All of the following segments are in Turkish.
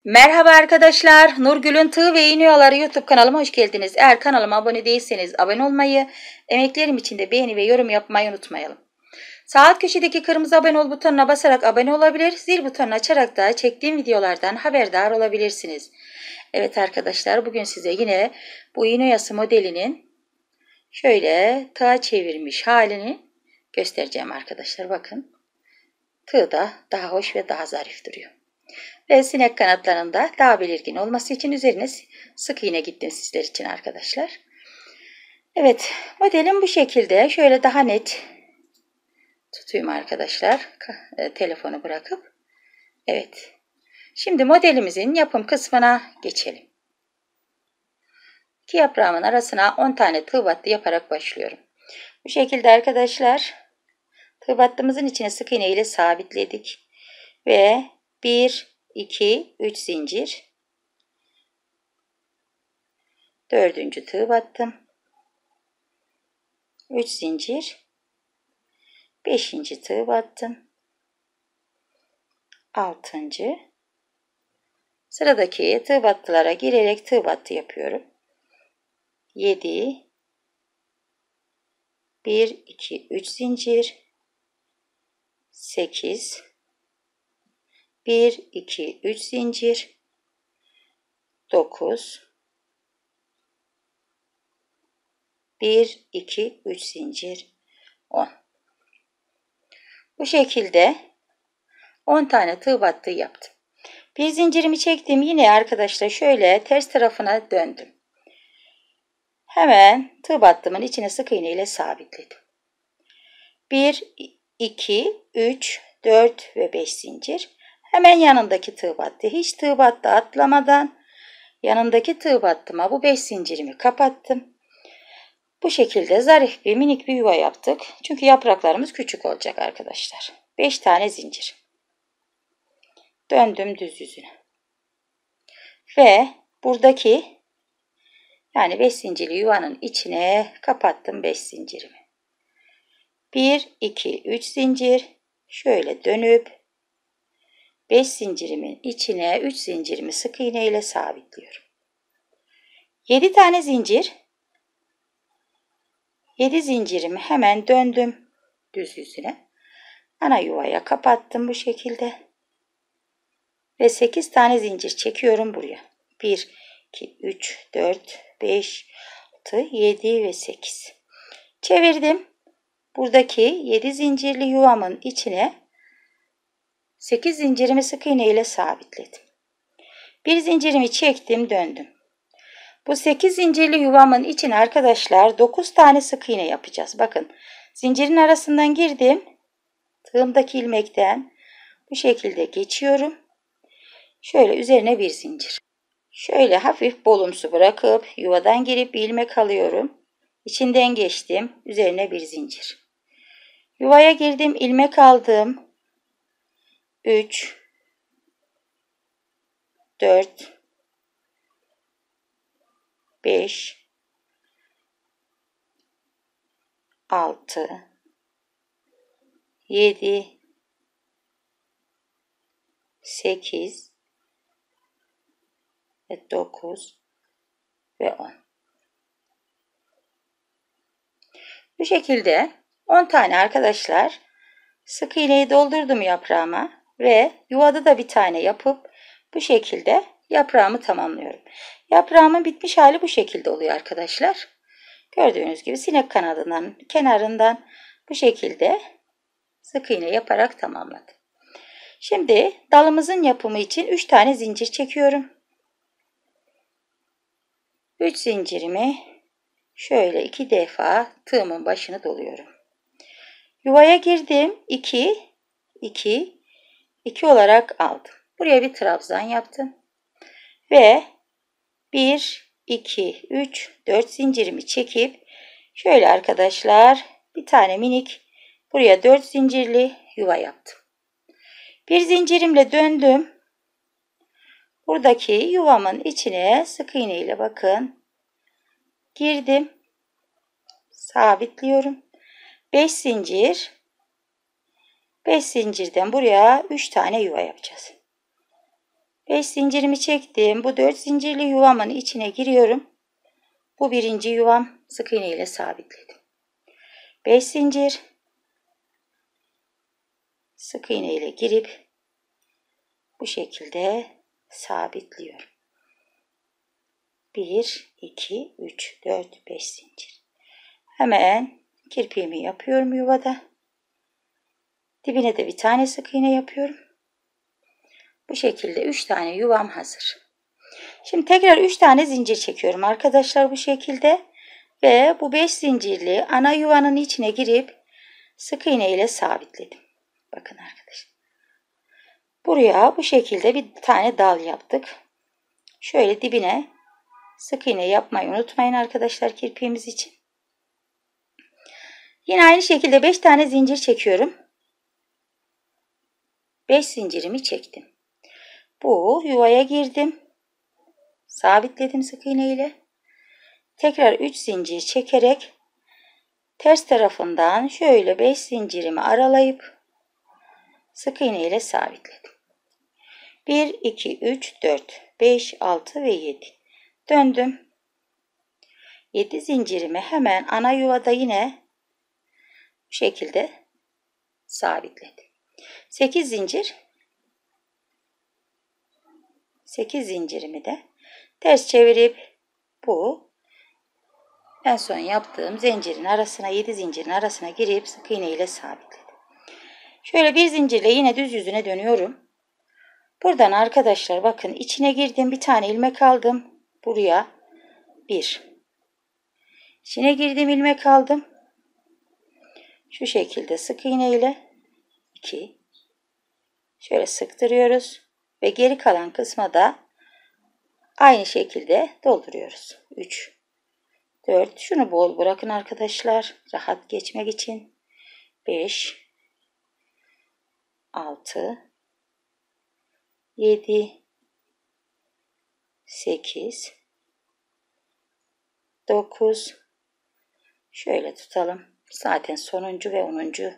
Merhaba arkadaşlar, Nurgül'ün Tığ ve İğne Oyaları YouTube kanalıma hoş geldiniz. Eğer kanalıma abone değilseniz abone olmayı, emeklerim için de beğeni ve yorum yapmayı unutmayalım. Sağ alt köşedeki kırmızı abone ol butonuna basarak abone olabilir, zil butonunu açarak da çektiğim videolardan haberdar olabilirsiniz. Evet arkadaşlar, bugün size yine bu iğne oyası modelinin şöyle tığa çevirmiş halini göstereceğim arkadaşlar. Bakın, tığ da daha hoş ve daha zarif duruyor. Ve sinek kanatlarında daha belirgin olması için üzerine sık iğne gittim sizler için arkadaşlar. Evet, modelim bu şekilde. Şöyle daha net tutayım arkadaşlar. Telefonu bırakıp. Evet. Şimdi modelimizin yapım kısmına geçelim. İki yaprağımın arasına 10 tane tığ battı yaparak başlıyorum. Bu şekilde arkadaşlar tığ battığımızın içine sık iğne ile sabitledik. Ve 1, 2, 3 zincir. Dördüncü tığ battım. 3 zincir. 5. tığ battım. 6. Sıradaki tığ battılara girerek tığ battı yapıyorum. 7. 1, 2, 3 zincir. 8. 1, 2, 3 zincir. 9. 1, 2, 3 zincir. 10. Bu şekilde 10 tane tığ battı yaptım. Bir zincirimi çektim. Yine arkadaşlar şöyle ters tarafına döndüm. Hemen tığ battımın içine sık iğne ile sabitledim. 1, 2, 3, 4 ve 5 zincir. Hemen yanındaki tığ battı. Hiç tığ battı atlamadan yanındaki tığ battıma bu 5 zincirimi kapattım. Bu şekilde zarif bir minik bir yuva yaptık. Çünkü yapraklarımız küçük olacak arkadaşlar. 5 tane zincir. Döndüm düz yüzüne. Ve buradaki yani 5 zincirli yuvanın içine kapattım 5 zincirimi. 1, 2, 3 zincir. Şöyle dönüp 5 zincirimin içine 3 zincirimi sık iğne ile sabitliyorum. 7 tane zincir. 7 zincirimi hemen döndüm düz yüzüne. Ana yuvaya kapattım bu şekilde. Ve 8 tane zincir çekiyorum buraya. 1, 2, 3, 4, 5, 6, 7 ve 8. Çevirdim. Buradaki 7 zincirli yuvamın içine 8 zincirimi sık iğne ile sabitledim. Bir zincirimi çektim, döndüm. Bu 8 zincirli yuvamın içine arkadaşlar 9 tane sık iğne yapacağız. Bakın, zincirin arasından girdim. Tığımdaki ilmekten bu şekilde geçiyorum. Şöyle üzerine bir zincir. Şöyle hafif bolumsu bırakıp yuvadan girip bir ilmek alıyorum. İçinden geçtim. Üzerine bir zincir. Yuvaya girdim, ilmek aldım. 3, 4, 5, 6, 7, 8 ve 9 ve 10. Bu şekilde 10 tane arkadaşlar sık iğneyi doldurdum yaprağıma ve yuvada da bir tane yapıp bu şekilde yaprağımı tamamlıyorum. Yaprağımın bitmiş hali bu şekilde oluyor arkadaşlar. Gördüğünüz gibi sinek kanadından kenarından bu şekilde sık iğne yaparak tamamladım. Şimdi dalımızın yapımı için 3 tane zincir çekiyorum. 3 zincirimi şöyle 2 defa tığımın başını doluyorum. Yuvaya girdim. 2, 2, 2 olarak aldım. Buraya bir trabzan yaptım. Ve 1, 2, 3, 4 zincirimi çekip şöyle arkadaşlar bir tane minik buraya 4 zincirli yuva yaptım. Bir zincirimle döndüm. Buradaki yuvamın içine sık iğne ile bakın girdim. Sabitliyorum. 5 zincir. 5 zincirden buraya 3 tane yuva yapacağız. 5 zincirimi çektim. Bu 4 zincirli yuvamın içine giriyorum. Bu birinci yuvam, sık iğne ile sabitledim. 5 zincir, sık iğne ile girip bu şekilde sabitliyorum. 1, 2, 3, 4, 5 zincir. Hemen kirpiğimi yapıyorum yuvada. Dibine de bir tane sık iğne yapıyorum. Bu şekilde 3 tane yuvam hazır. Şimdi tekrar 3 tane zincir çekiyorum arkadaşlar bu şekilde. Ve bu 5 zincirli ana yuvanın içine girip sık iğne ile sabitledim. Bakın arkadaşlar. Buraya bu şekilde bir tane dal yaptık. Şöyle dibine sık iğne yapmayı unutmayın arkadaşlar kirpiğimiz için. Yine aynı şekilde 5 tane zincir çekiyorum. 5 zincirimi çektim. Bu yuvaya girdim. Sabitledim sık iğne ile. Tekrar 3 zincir çekerek ters tarafından şöyle 5 zincirimi aralayıp sık iğne ile sabitledim. 1, 2, 3, 4, 5, 6 ve 7. Döndüm. 7 zincirimi hemen ana yuvada yine bu şekilde sabitledim. 8 zincir. 8 zincirimi de ters çevirip bu en son yaptığım zincirin arasına 7 zincirin arasına girip sık iğne ile sabitledim. Şöyle bir zincirle yine düz yüzüne dönüyorum. Buradan arkadaşlar bakın içine girdim, bir tane ilmek aldım. Buraya 1. İçine girdim, ilmek aldım. Şu şekilde sık iğne ile 2. Şöyle sıktırıyoruz ve geri kalan kısma da aynı şekilde dolduruyoruz. 3, 4. Şunu bol bırakın arkadaşlar rahat geçmek için. 5, 6, 7, 8, 9. Şöyle tutalım. Zaten sonuncu ve 10.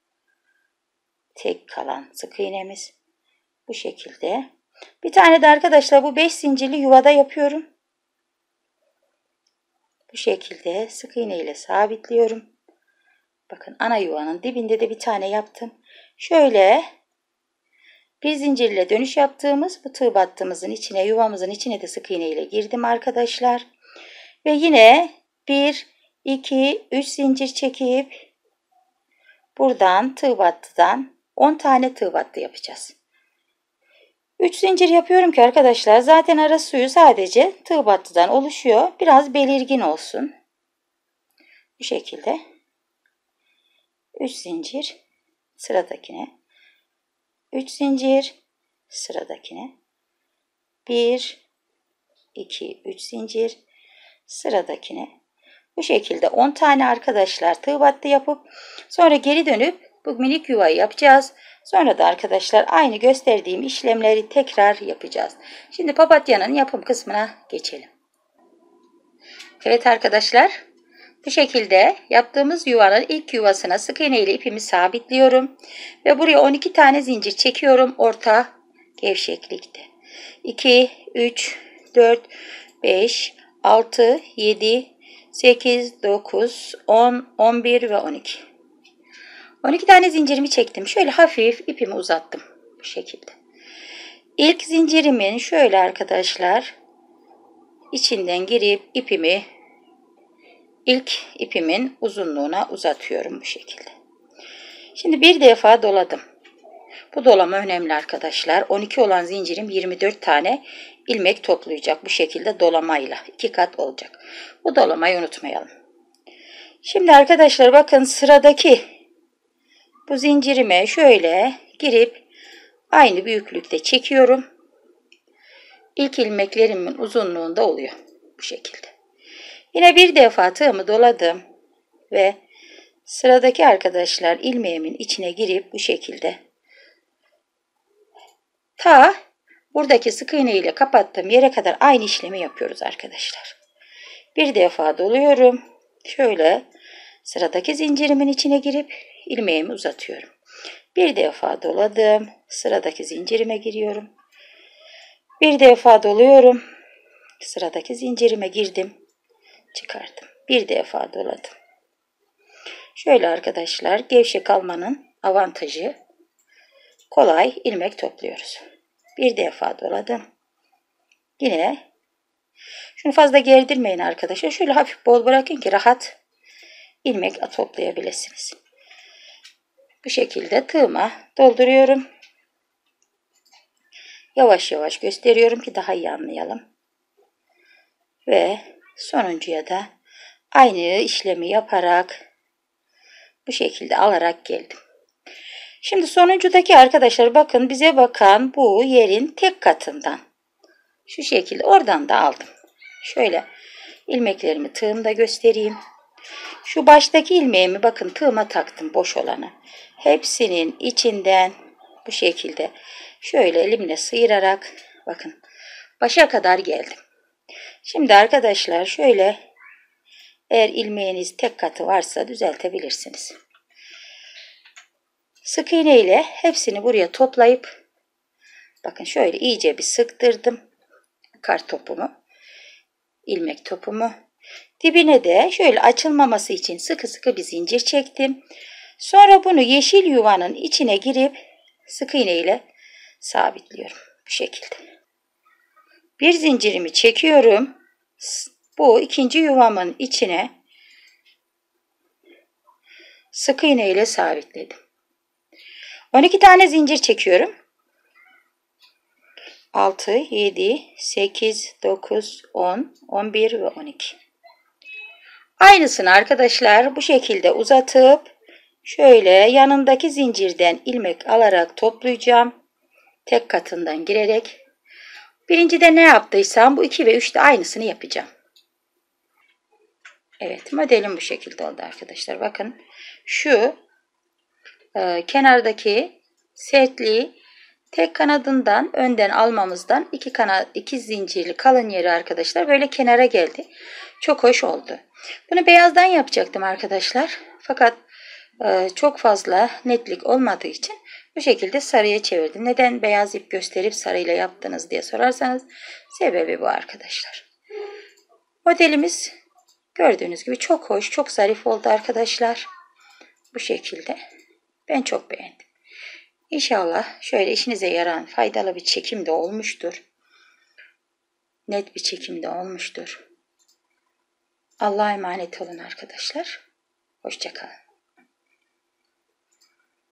tek kalan sık iğnemiz. Bu şekilde. Bir tane de arkadaşlar bu 5 zincirli yuvada yapıyorum. Bu şekilde sık iğne ile sabitliyorum. Bakın ana yuvanın dibinde de bir tane yaptım. Şöyle bir zincirle dönüş yaptığımız bu tığ battığımızın içine, yuvamızın içine de sık iğne ile girdim arkadaşlar. Ve yine 1, 2, 3 zincir çekip buradan tığ battıdan 10 tane tığ battı yapacağız. 3 zincir yapıyorum ki arkadaşlar zaten ara suyu sadece tığ battıdan oluşuyor. Biraz belirgin olsun. Bu şekilde 3 zincir sıradakine, 3 zincir sıradakine, 1, 2, 3 zincir sıradakine. Bu şekilde 10 tane arkadaşlar tığ battı yapıp sonra geri dönüp bu minik yuvayı yapacağız. Sonra da arkadaşlar aynı gösterdiğim işlemleri tekrar yapacağız. Şimdi papatyanın yapım kısmına geçelim. Evet arkadaşlar, bu şekilde yaptığımız yuvanın ilk yuvasına sık iğne ile ipimi sabitliyorum. Ve buraya 12 tane zincir çekiyorum orta gevşeklikte. 2, 3, 4, 5, 6, 7, 8, 9, 10, 11 ve 12. 12 tane zincirimi çektim. Şöyle hafif ipimi uzattım. Bu şekilde. İlk zincirimin şöyle arkadaşlar içinden girip ilk ipimin uzunluğuna uzatıyorum bu şekilde. Şimdi bir defa doladım. Bu dolama önemli arkadaşlar. 12 olan zincirim 24 tane ilmek toplayacak bu şekilde dolamayla. 2 kat olacak. Bu dolamayı unutmayalım. Şimdi arkadaşlar bakın sıradaki bu zincirime şöyle girip aynı büyüklükte çekiyorum. İlk ilmeklerimin uzunluğunda oluyor bu şekilde. Yine bir defa tığımı doladım ve sıradaki arkadaşlar ilmeğimin içine girip bu şekilde ta buradaki sık iğne ile kapattığım yere kadar aynı işlemi yapıyoruz arkadaşlar. Bir defa doluyorum. Şöyle sıradaki zincirimin içine girip ilmeğimi uzatıyorum. Bir defa doladım. Sıradaki zincirime giriyorum. Bir defa doluyorum. Sıradaki zincirime girdim. Çıkardım. Bir defa doladım. Şöyle arkadaşlar, gevşek almanın avantajı, kolay ilmek topluyoruz. Bir defa doladım. Yine şunu fazla gerdirmeyin arkadaşlar. Şöyle hafif bol bırakın ki rahat ilmek toplayabilirsiniz. Bu şekilde tığıma dolduruyorum. Yavaş yavaş gösteriyorum ki daha iyi anlayalım. Ve sonuncuya da aynı işlemi yaparak bu şekilde alarak geldim. Şimdi sonuncudaki arkadaşlar bakın, bize bakan bu yerin tek katından. Şu şekilde oradan da aldım. Şöyle ilmeklerimi tığımda göstereyim. Şu baştaki ilmeğimi bakın tığıma taktım, boş olanı. Hepsinin içinden bu şekilde şöyle elimle sıyırarak bakın başa kadar geldim. Şimdi arkadaşlar şöyle, eğer ilmeğiniz tek katı varsa düzeltebilirsiniz. Sık iğne ile hepsini buraya toplayıp bakın şöyle iyice bir sıktırdım kar topumu, ilmek topumu. Dibine de şöyle açılmaması için sıkı sıkı bir zincir çektim. Sonra bunu yeşil yuvanın içine girip sık iğne ile sabitliyorum bu şekilde. Bir zincirimi çekiyorum. Bu ikinci yuvamın içine sık iğne ile sabitledim. 12 tane zincir çekiyorum. 6, 7, 8, 9, 10, 11 ve 12. Aynısını arkadaşlar bu şekilde uzatıp şöyle yanındaki zincirden ilmek alarak toplayacağım. Tek katından girerek. Birincide ne yaptıysam bu 2 ve 3'te aynısını yapacağım. Evet, modelim bu şekilde oldu arkadaşlar. Bakın şu kenardaki sertliği tek kanadından önden almamızdan iki zincirli kalın yeri arkadaşlar böyle kenara geldi. Çok hoş oldu. Bunu beyazdan yapacaktım arkadaşlar. Fakat çok fazla netlik olmadığı için bu şekilde sarıya çevirdim. Neden beyaz ip gösterip sarıyla yaptınız diye sorarsanız sebebi bu arkadaşlar. Modelimiz gördüğünüz gibi çok hoş, çok zarif oldu arkadaşlar. Bu şekilde. Ben çok beğendim. İnşallah şöyle işinize yarayan faydalı bir çekim de olmuştur. Net bir çekim de olmuştur. Allah'a emanet olun arkadaşlar. Hoşça kalın.